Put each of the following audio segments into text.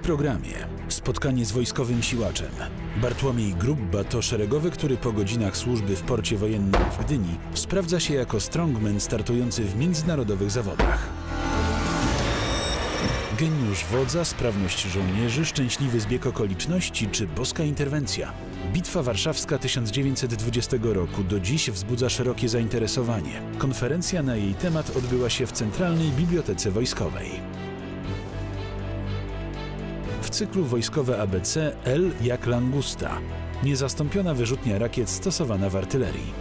programie spotkanie z wojskowym siłaczem. Bartłomiej Grubba to szeregowy, który po godzinach służby w porcie wojennym w Gdyni sprawdza się jako strongman startujący w międzynarodowych zawodach. Geniusz wodza, sprawność żołnierzy, szczęśliwy zbieg okoliczności czy boska interwencja. Bitwa Warszawska 1920 roku do dziś wzbudza szerokie zainteresowanie. Konferencja na jej temat odbyła się w Centralnej Bibliotece Wojskowej. W cyklu Wojskowe ABC L jak langusta. Niezastąpiona wyrzutnia rakiet stosowana w artylerii.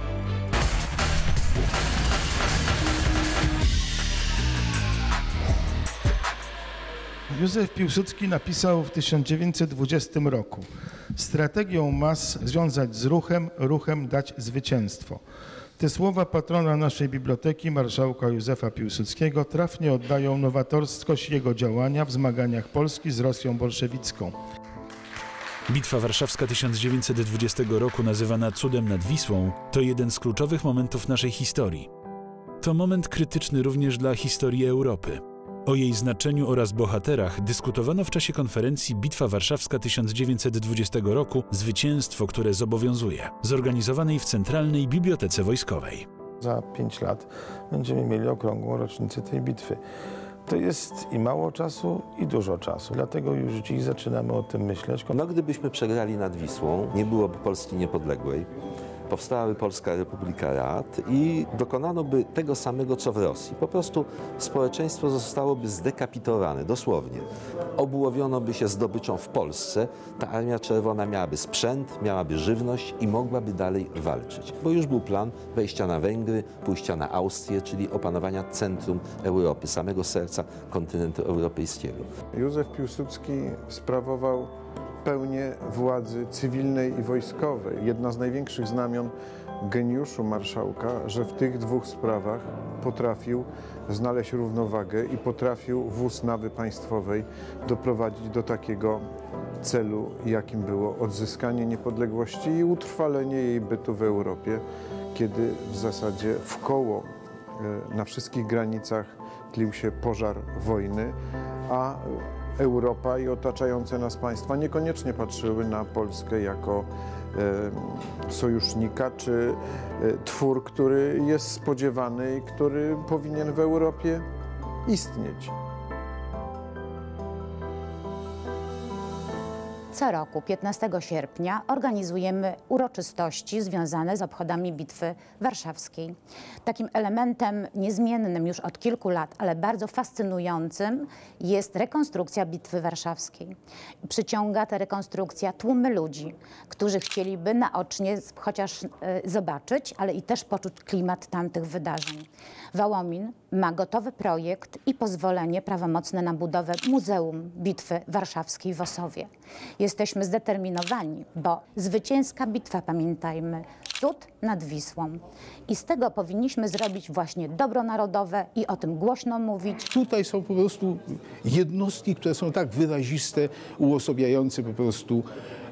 Józef Piłsudski napisał w 1920 roku: strategią mas związać z ruchem, ruchem dać zwycięstwo. Te słowa patrona naszej biblioteki, marszałka Józefa Piłsudskiego, trafnie oddają nowatorskość jego działania w zmaganiach Polski z Rosją bolszewicką. Bitwa Warszawska 1920 roku, nazywana cudem nad Wisłą, to jeden z kluczowych momentów naszej historii. To moment krytyczny również dla historii Europy. O jej znaczeniu oraz bohaterach dyskutowano w czasie konferencji Bitwa Warszawska 1920 roku – zwycięstwo, które zobowiązuje, zorganizowanej w Centralnej Bibliotece Wojskowej. Za 5 lat będziemy mieli okrągłą rocznicę tej bitwy. To jest i mało czasu, i dużo czasu. Dlatego już dziś zaczynamy o tym myśleć. No, gdybyśmy przegrali nad Wisłą, nie byłoby Polski niepodległej. Powstałaby Polska Republika Rad i dokonano by tego samego, co w Rosji. Po prostu społeczeństwo zostałoby zdekapitowane, dosłownie. Obłowiono by się zdobyczą w Polsce, ta Armia Czerwona miałaby sprzęt, miałaby żywność i mogłaby dalej walczyć. Bo już był plan wejścia na Węgry, pójścia na Austrię, czyli opanowania centrum Europy, samego serca kontynentu europejskiego. Józef Piłsudski sprawował pełnię władzy cywilnej i wojskowej. Jedna z największych znamion geniuszu marszałka, że w tych dwóch sprawach potrafił znaleźć równowagę i potrafił wóz nawy państwowej doprowadzić do takiego celu, jakim było odzyskanie niepodległości i utrwalenie jej bytu w Europie, kiedy w zasadzie wkoło na wszystkich granicach tlił się pożar wojny, a Europa i otaczające nas państwa niekoniecznie patrzyły na Polskę jako sojusznika czy twór, który jest spodziewany i który powinien w Europie istnieć. Co roku 15 sierpnia organizujemy uroczystości związane z obchodami Bitwy Warszawskiej. Takim elementem niezmiennym już od kilku lat, ale bardzo fascynującym jest rekonstrukcja Bitwy Warszawskiej. Przyciąga ta rekonstrukcja tłumy ludzi, którzy chcieliby naocznie chociaż zobaczyć, ale i też poczuć klimat tamtych wydarzeń. Wołomin ma gotowy projekt i pozwolenie prawomocne na budowę Muzeum Bitwy Warszawskiej w Osowie. Jesteśmy zdeterminowani, bo zwycięska bitwa, pamiętajmy, cud nad Wisłą. I z tego powinniśmy zrobić właśnie dobro narodowe i o tym głośno mówić. Tutaj są po prostu jednostki, które są tak wyraziste, uosabiające po prostu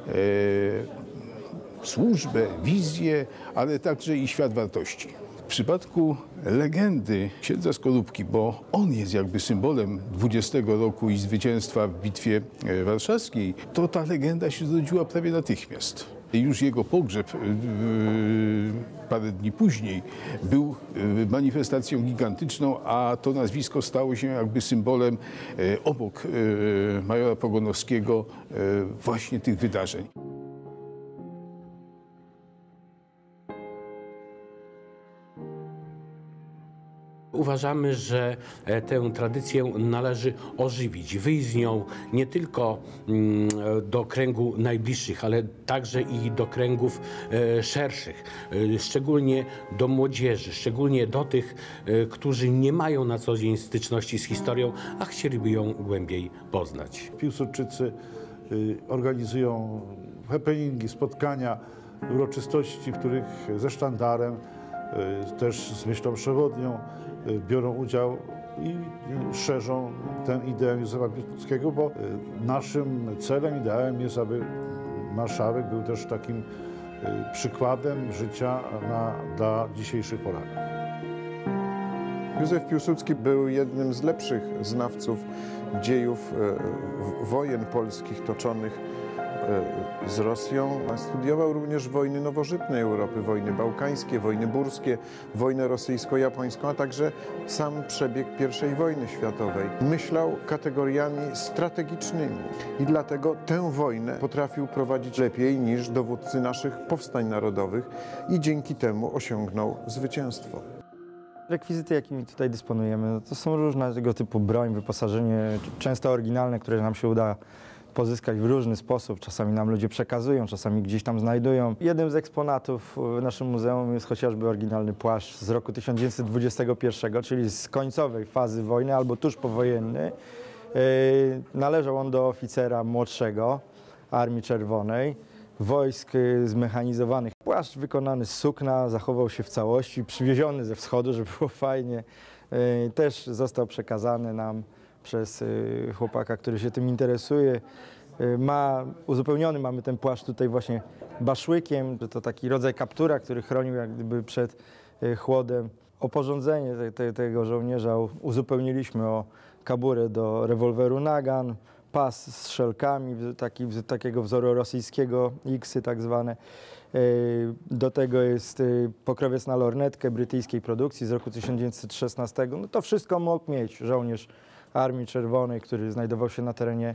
służbę, wizję, ale także i świat wartości. W przypadku legendy księdza Skorupki, bo on jest jakby symbolem 20 roku i zwycięstwa w Bitwie Warszawskiej, to ta legenda się zrodziła prawie natychmiast. Już jego pogrzeb parę dni później był manifestacją gigantyczną, a to nazwisko stało się jakby symbolem obok majora Pogonowskiego właśnie tych wydarzeń. Uważamy, że tę tradycję należy ożywić, wyjść z nią nie tylko do kręgu najbliższych, ale także i do kręgów szerszych, szczególnie do młodzieży, szczególnie do tych, którzy nie mają na co dzień styczności z historią, a chcieliby ją głębiej poznać. Piłsudczycy organizują happeningi, spotkania, uroczystości, w których ze sztandarem, też z myślą przewodnią biorą udział i szerzą tę ideę Józefa Piłsudskiego, bo naszym celem, ideałem jest, aby marszałek był też takim przykładem życia dla dzisiejszych Polaków. Józef Piłsudski był jednym z lepszych znawców dziejów wojen polskich toczonych z Rosją. Studiował również wojny nowożytnej Europy, wojny bałkańskie, wojny burskie, wojnę rosyjsko-japońską, a także sam przebieg I wojny światowej. Myślał kategoriami strategicznymi i dlatego tę wojnę potrafił prowadzić lepiej niż dowódcy naszych powstań narodowych i dzięki temu osiągnął zwycięstwo. Rekwizyty, jakimi tutaj dysponujemy, no to są różnego typu broń, wyposażenie, często oryginalne, które nam się uda pozyskać w różny sposób. Czasami nam ludzie przekazują, czasami gdzieś tam znajdują. Jednym z eksponatów w naszym muzeum jest chociażby oryginalny płaszcz z roku 1921, czyli z końcowej fazy wojny albo tuż powojenny. Należał on do oficera młodszego Armii Czerwonej, wojsk zmechanizowanych. Płaszcz wykonany z sukna, zachował się w całości, przywieziony ze wschodu, żeby było fajnie. Też został przekazany nam przez chłopaka, który się tym interesuje. Uzupełniony mamy ten płaszcz tutaj właśnie baszłykiem. To taki rodzaj kaptura, który chronił jak gdyby przed chłodem. Oporządzenie tego żołnierza uzupełniliśmy o kaburę do rewolweru Nagant, pas z szelkami, takiego wzoru rosyjskiego, X-y tak zwane. Do tego jest pokrowiec na lornetkę brytyjskiej produkcji z roku 1916. No to wszystko mógł mieć żołnierz Armii Czerwonej, który znajdował się na terenie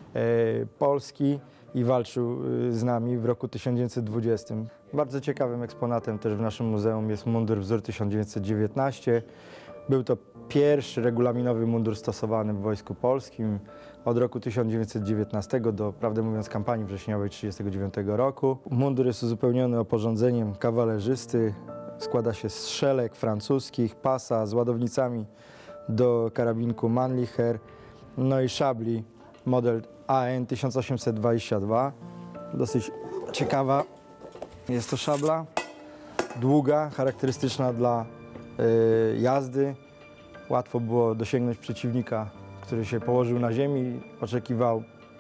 Polski i walczył z nami w roku 1920. Bardzo ciekawym eksponatem też w naszym muzeum jest mundur wzór 1919. Był to pierwszy regulaminowy mundur stosowany w Wojsku Polskim od roku 1919 do, prawdę mówiąc, kampanii wrześniowej 1939 roku. Mundur jest uzupełniony oporządzeniem kawalerzysty. Składa się z szelek francuskich, pasa z ładownicami do karabinku Mannlicher, no i szabli model AN 1822. Dosyć ciekawa jest to szabla, długa, charakterystyczna dla jazdy. Łatwo było dosięgnąć przeciwnika, który się położył na ziemi, oczekiwał,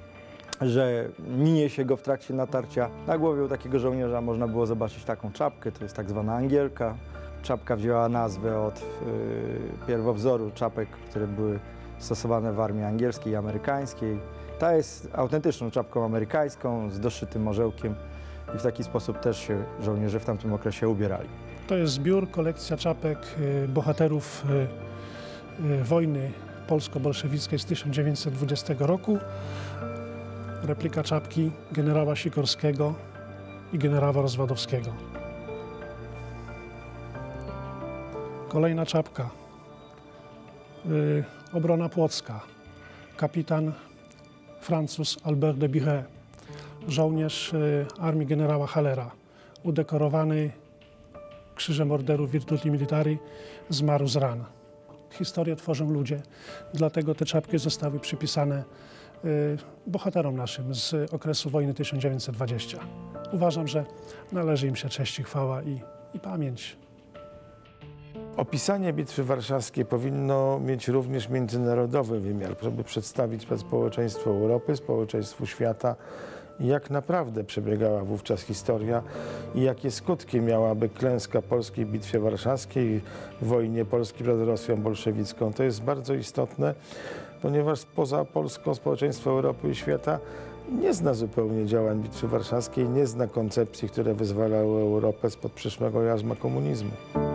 że minie się go w trakcie natarcia. Na głowie u takiego żołnierza można było zobaczyć taką czapkę, to jest tak zwana angielka. Czapka wzięła nazwę od pierwowzoru czapek, które były stosowane w armii angielskiej i amerykańskiej. Ta jest autentyczną czapką amerykańską z doszytym orzełkiem i w taki sposób też się żołnierze w tamtym okresie ubierali. To jest zbiór, kolekcja czapek bohaterów wojny polsko-bolszewickiej z 1920 roku. Replika czapki generała Sikorskiego i generała Rozwadowskiego. Kolejna czapka. Obrona płocka. Kapitan Francuz Albert de Buret. Żołnierz armii generała Hallera. Udekorowany Krzyżem Orderu Virtuti Militari, zmarł z ran. Historię tworzą ludzie, dlatego te czapki zostały przypisane bohaterom naszym z okresu wojny 1920. Uważam, że należy im się cześć i chwała i pamięć. Opisanie Bitwy Warszawskiej powinno mieć również międzynarodowy wymiar, żeby przedstawić społeczeństwu Europy, społeczeństwu świata, jak naprawdę przebiegała wówczas historia i jakie skutki miałaby klęska polskiej w Bitwie Warszawskiej, w wojnie Polski przed Rosją bolszewicką. To jest bardzo istotne, ponieważ poza Polską społeczeństwo Europy i świata nie zna zupełnie działań Bitwy Warszawskiej, nie zna koncepcji, które wyzwalały Europę spod przyszłego jarzma komunizmu.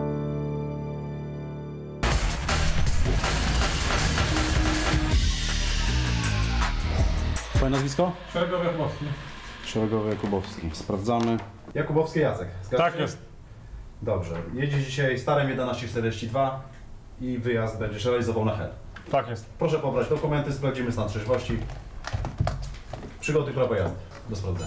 Twoje nazwisko? Szeregowy Jakubowski. Szeregowy Jakubowski. Sprawdzamy. Jakubowski Jacek. Zgadza Tak się? jest. Dobrze. Jedziesz dzisiaj starem 1142 i wyjazd będziesz realizował na Hel. Tak jest. Proszę pobrać dokumenty, sprawdzimy stan trzeźwości. Przygotuj prawo jazdy do sprawdzenia.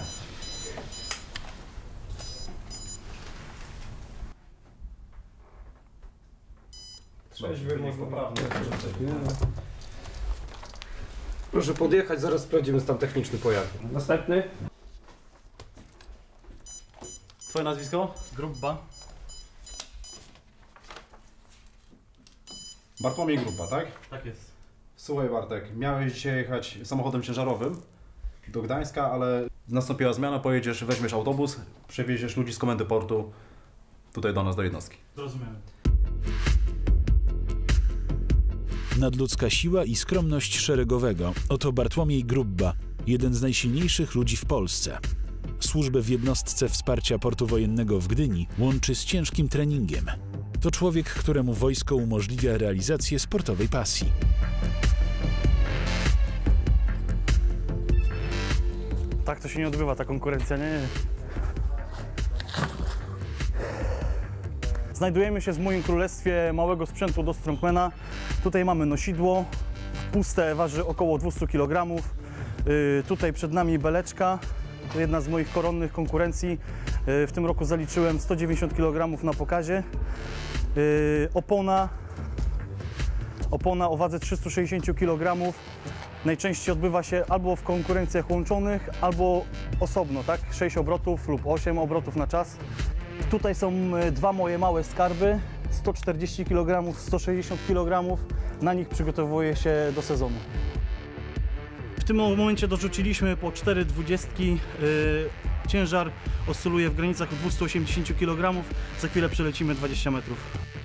Trzeźwy, można poprawny. Proszę podjechać, zaraz sprawdzimy stan techniczny pojazdu. Następny. Twoje nazwisko? Gruba. Bartłomiej Gruba, tak? Tak jest. Słuchaj Bartek, miałeś dzisiaj jechać samochodem ciężarowym do Gdańska, ale nastąpiła zmiana, pojedziesz, weźmiesz autobus, przewieziesz ludzi z komendy portu tutaj do nas, do jednostki. Zrozumiałem. Nadludzka siła i skromność szeregowego. Oto Bartłomiej Grubba, jeden z najsilniejszych ludzi w Polsce. Służbę w jednostce wsparcia portu wojennego w Gdyni łączy z ciężkim treningiem. To człowiek, któremu wojsko umożliwia realizację sportowej pasji. Tak to się nie odbywa, ta konkurencja, nie. Znajdujemy się w moim królestwie małego sprzętu do strongmana. Tutaj mamy nosidło, puste, waży około 200 kg. Tutaj przed nami beleczka, to jedna z moich koronnych konkurencji. W tym roku zaliczyłem 190 kg na pokazie. Opona o wadze 360 kg. Najczęściej odbywa się albo w konkurencjach łączonych, albo osobno, tak? 6 obrotów lub 8 obrotów na czas. Tutaj są dwa moje małe skarby, 140 kg, 160 kg. Na nich przygotowuję się do sezonu. W tym momencie dorzuciliśmy po 4 dwudziestki. Ciężar oscyluje w granicach 280 kg. Za chwilę przelecimy 20 metrów.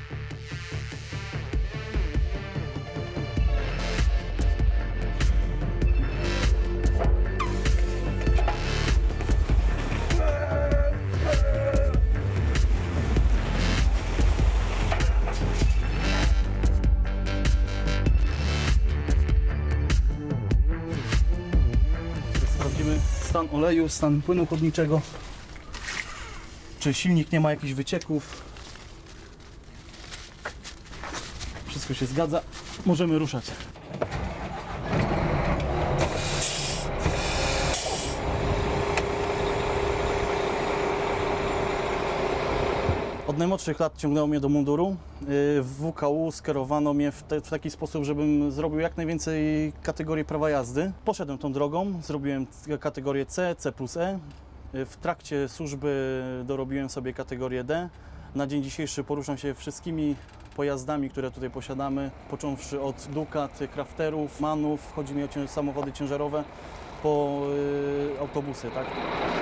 Stan oleju, stan płynu chłodniczego, czy silnik nie ma jakichś wycieków. Wszystko się zgadza, możemy ruszać. Od najmłodszych lat ciągnęło mnie do munduru. W WKU skierowano mnie w taki sposób, żebym zrobił jak najwięcej kategorii prawa jazdy. Poszedłem tą drogą, zrobiłem kategorię C, C+E. W trakcie służby dorobiłem sobie kategorię D. Na dzień dzisiejszy poruszam się wszystkimi pojazdami, które tutaj posiadamy, począwszy od Ducat, Crafterów, Manów, chodzi mi o samochody ciężarowe, po autobusy, tak?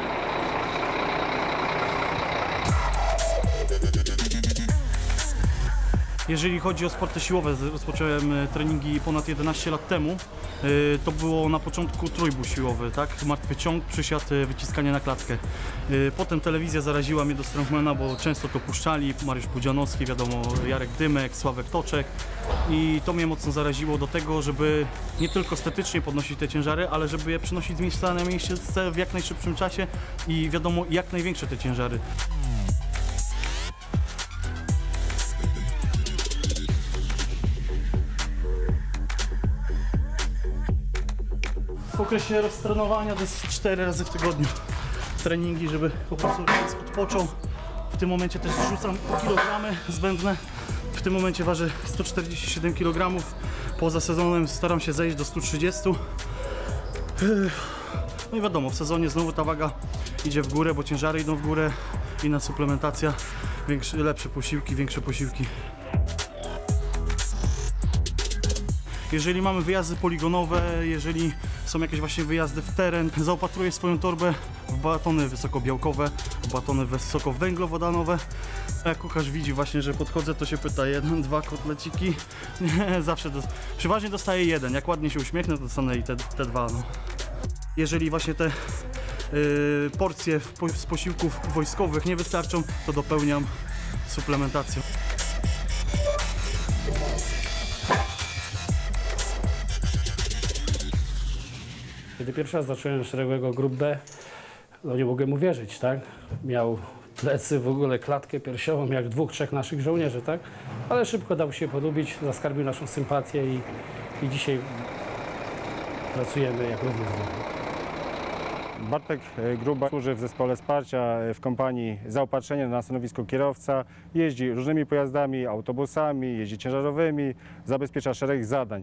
Jeżeli chodzi o sporty siłowe, rozpocząłem treningi ponad 11 lat temu. To było na początku trójbój siłowy, tak? Martwy ciąg, przysiad, wyciskanie na klatkę. Potem telewizja zaraziła mnie do strongmana, bo często to puszczali. Mariusz Pudzianowski, wiadomo, Jarek Dymek, Sławek Toczek. I to mnie mocno zaraziło do tego, żeby nie tylko estetycznie podnosić te ciężary, ale żeby je przynosić z miejsca na miejsce w jak najszybszym czasie i wiadomo, jak największe te ciężary. W okresie roztrenowania to jest 4 razy w tygodniu treningi, żeby po prostu organizm odpoczął. W tym momencie też rzucam kilogramy zbędne. W tym momencie ważę 147 kg. Poza sezonem staram się zejść do 130. No i wiadomo, w sezonie znowu ta waga idzie w górę, bo ciężary idą w górę, inna suplementacja, lepsze posiłki, większe posiłki. Jeżeli mamy wyjazdy poligonowe, jeżeli są jakieś właśnie wyjazdy w teren, zaopatruję swoją torbę w batony wysokobiałkowe, w batony wysokowęglowodanowe. Jak kucharz widzi właśnie, że podchodzę, to się pyta 1, 2 kotleciki. Nie, zawsze przeważnie dostaję 1. Jak ładnie się uśmiechnę, to dostanę i te 2. No. Jeżeli właśnie te porcje z posiłków wojskowych nie wystarczą, to dopełniam suplementacją. Kiedy pierwszy raz zacząłem szeregowego Grubbę, no nie mogłem uwierzyć, tak? Miał plecy, w ogóle klatkę piersiową jak 2, 3 naszych żołnierzy, tak? Ale szybko dał się polubić, zaskarbił naszą sympatię i dzisiaj pracujemy jak równy z nim. Bartek Grubba służy w zespole wsparcia w kompanii zaopatrzenia na stanowisku kierowca. Jeździ różnymi pojazdami, autobusami, jeździ ciężarowymi, zabezpiecza szereg zadań.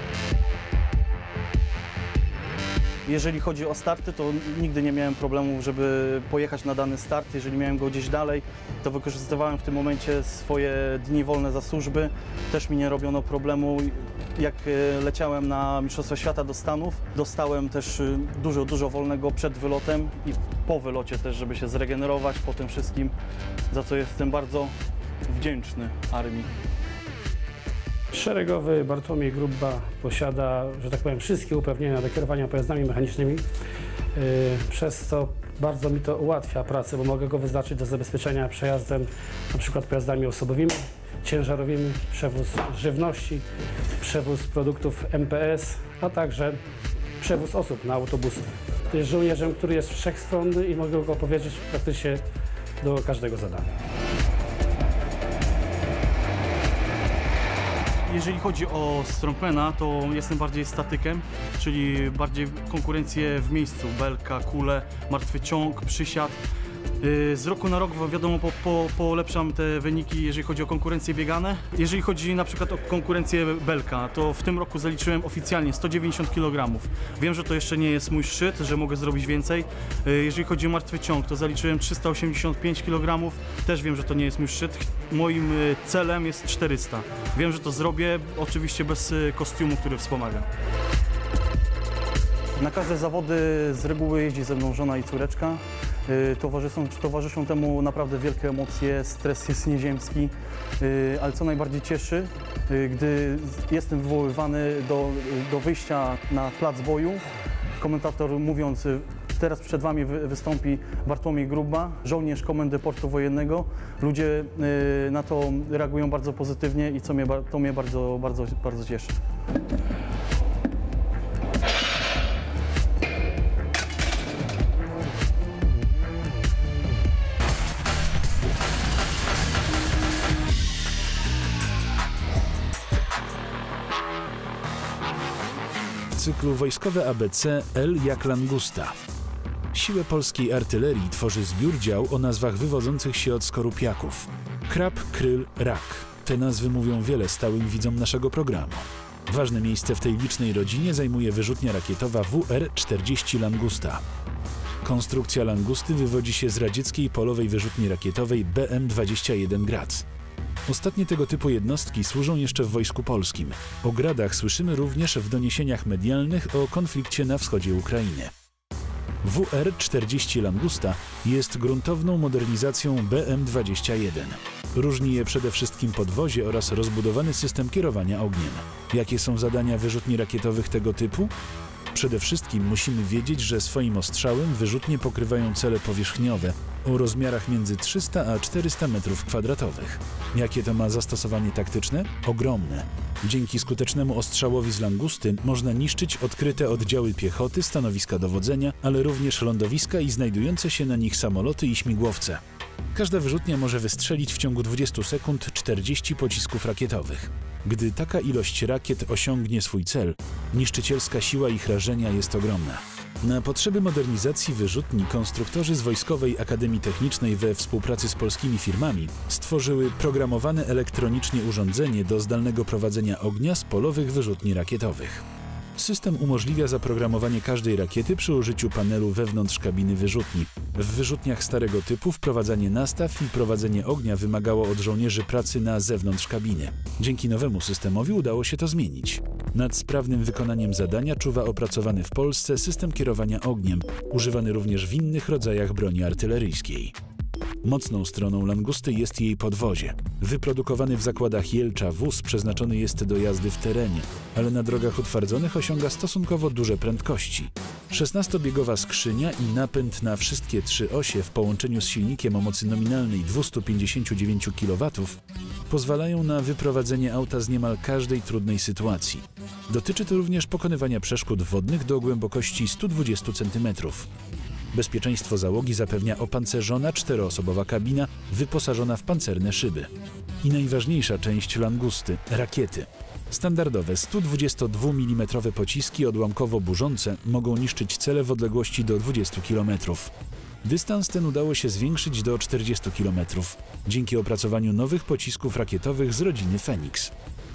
Jeżeli chodzi o starty, to nigdy nie miałem problemu, żeby pojechać na dany start. Jeżeli miałem go gdzieś dalej, to wykorzystywałem w tym momencie swoje dni wolne za służby. Też mi nie robiono problemu. Jak leciałem na Mistrzostwa Świata do Stanów, dostałem też dużo wolnego przed wylotem i po wylocie też, żeby się zregenerować po tym wszystkim, za co jestem bardzo wdzięczny armii. Szeregowy Bartłomiej Grubba posiada, że tak powiem, wszystkie uprawnienia do kierowania pojazdami mechanicznymi, przez co bardzo mi to ułatwia pracę, bo mogę go wyznaczyć do zabezpieczenia przejazdem np. pojazdami osobowymi, ciężarowymi, przewóz żywności, przewóz produktów MPS, a także przewóz osób na autobusach. Jest żołnierzem, który jest wszechstronny i mogę go powiedzieć praktycznie do każdego zadania. Jeżeli chodzi o strongmana, to jestem bardziej statykiem, czyli bardziej konkurencję w miejscu, belka, kule, martwy ciąg, przysiad. Z roku na rok, wiadomo, polepszam te wyniki, jeżeli chodzi o konkurencje biegane. Jeżeli chodzi na przykład o konkurencję belka, to w tym roku zaliczyłem oficjalnie 190 kg. Wiem, że to jeszcze nie jest mój szczyt, że mogę zrobić więcej. Jeżeli chodzi o martwy ciąg, to zaliczyłem 385 kg. Też wiem, że to nie jest mój szczyt. Moim celem jest 400. Wiem, że to zrobię, oczywiście bez kostiumu, który wspomaga. Na każde zawody z reguły jeździ ze mną żona i córeczka. Towarzyszą temu naprawdę wielkie emocje, stres jest nieziemski, ale co najbardziej cieszy, gdy jestem wywoływany do wyjścia na plac boju, komentator mówiąc: teraz przed Wami wystąpi Bartłomiej Grubba, żołnierz Komendy Portu Wojennego. Ludzie na to reagują bardzo pozytywnie i to mnie bardzo, bardzo, bardzo cieszy. W cyklu Wojskowe ABC L jak langusta. Siłę polskiej artylerii tworzy zbiór dział o nazwach wywodzących się od skorupiaków. Krab, kryl, rak. Te nazwy mówią wiele stałym widzom naszego programu. Ważne miejsce w tej licznej rodzinie zajmuje wyrzutnia rakietowa WR-40 Langusta. Konstrukcja langusty wywodzi się z radzieckiej polowej wyrzutni rakietowej BM-21 Grad. Ostatnie tego typu jednostki służą jeszcze w Wojsku Polskim. O Gradach słyszymy również w doniesieniach medialnych o konflikcie na wschodzie Ukrainy. WR-40 Langusta jest gruntowną modernizacją BM-21. Różni je przede wszystkim podwozie oraz rozbudowany system kierowania ogniem. Jakie są zadania wyrzutni rakietowych tego typu? Przede wszystkim musimy wiedzieć, że swoim ostrzałem wyrzutnie pokrywają cele powierzchniowe o rozmiarach między 300 a 400 m2. Jakie to ma zastosowanie taktyczne? Ogromne. Dzięki skutecznemu ostrzałowi z langusty można niszczyć odkryte oddziały piechoty, stanowiska dowodzenia, ale również lądowiska i znajdujące się na nich samoloty i śmigłowce. Każda wyrzutnia może wystrzelić w ciągu 20 sekund 40 pocisków rakietowych. Gdy taka ilość rakiet osiągnie swój cel, niszczycielska siła ich rażenia jest ogromna. Na potrzeby modernizacji wyrzutni konstruktorzy z Wojskowej Akademii Technicznej we współpracy z polskimi firmami stworzyły programowane elektronicznie urządzenie do zdalnego prowadzenia ognia z polowych wyrzutni rakietowych. System umożliwia zaprogramowanie każdej rakiety przy użyciu panelu wewnątrz kabiny wyrzutni. W wyrzutniach starego typu wprowadzanie nastaw i prowadzenie ognia wymagało od żołnierzy pracy na zewnątrz kabiny. Dzięki nowemu systemowi udało się to zmienić. Nad sprawnym wykonaniem zadania czuwa opracowany w Polsce system kierowania ogniem, używany również w innych rodzajach broni artyleryjskiej. Mocną stroną langusty jest jej podwozie. Wyprodukowany w zakładach Jelcza wóz przeznaczony jest do jazdy w terenie, ale na drogach utwardzonych osiąga stosunkowo duże prędkości. 16-biegowa skrzynia i napęd na wszystkie 3 osie w połączeniu z silnikiem o mocy nominalnej 259 kW pozwalają na wyprowadzenie auta z niemal każdej trudnej sytuacji. Dotyczy to również pokonywania przeszkód wodnych do głębokości 120 cm. Bezpieczeństwo załogi zapewnia opancerzona 4-osobowa kabina wyposażona w pancerne szyby. I najważniejsza część langusty – rakiety. Standardowe 122 mm pociski odłamkowo-burzące mogą niszczyć cele w odległości do 20 km. Dystans ten udało się zwiększyć do 40 km dzięki opracowaniu nowych pocisków rakietowych z rodziny Fenix.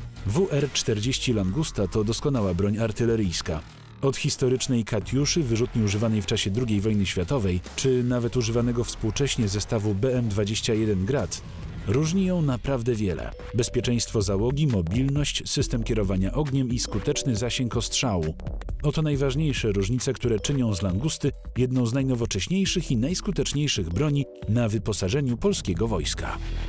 WR-40 Langusta to doskonała broń artyleryjska. Od historycznej Katiuszy, wyrzutni używanej w czasie II wojny światowej, czy nawet używanego współcześnie zestawu BM-21 Grad, różni ją naprawdę wiele. Bezpieczeństwo załogi, mobilność, system kierowania ogniem i skuteczny zasięg ostrzału. Oto najważniejsze różnice, które czynią z langusty jedną z najnowocześniejszych i najskuteczniejszych broni na wyposażeniu polskiego wojska.